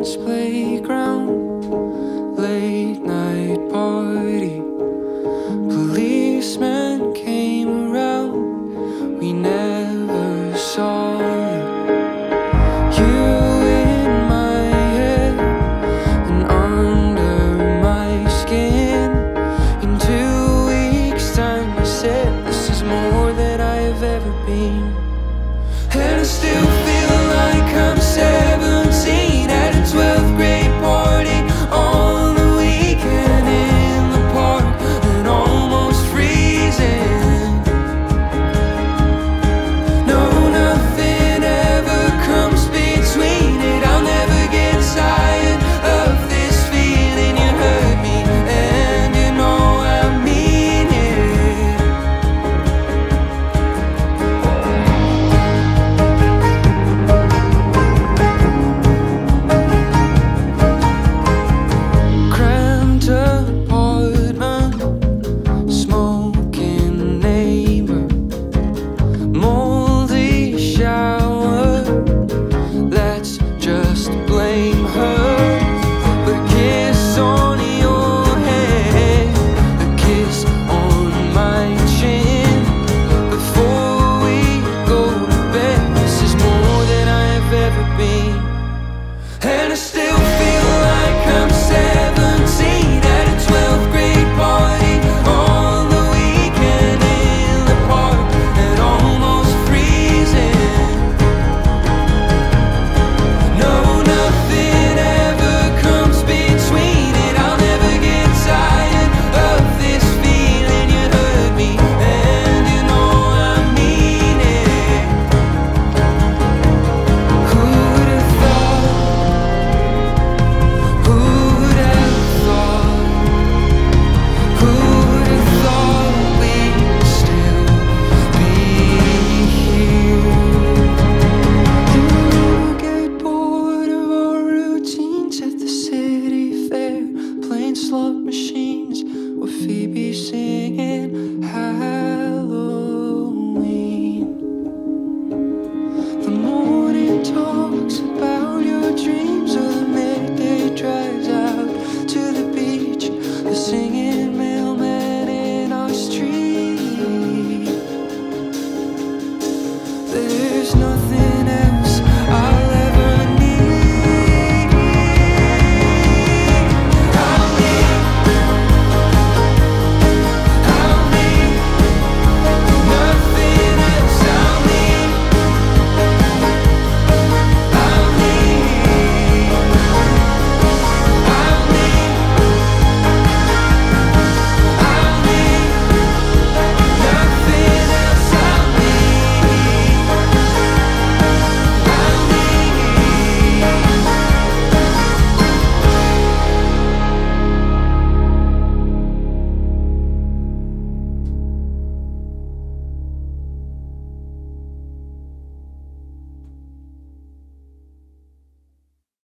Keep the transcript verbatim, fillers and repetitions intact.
children's playground, late night party. Policemen came around, we never saw you. You in my head and under my skin. In two weeks time you said this is more than I have ever been. And I still feel like I'm seventeen at a twelfth grade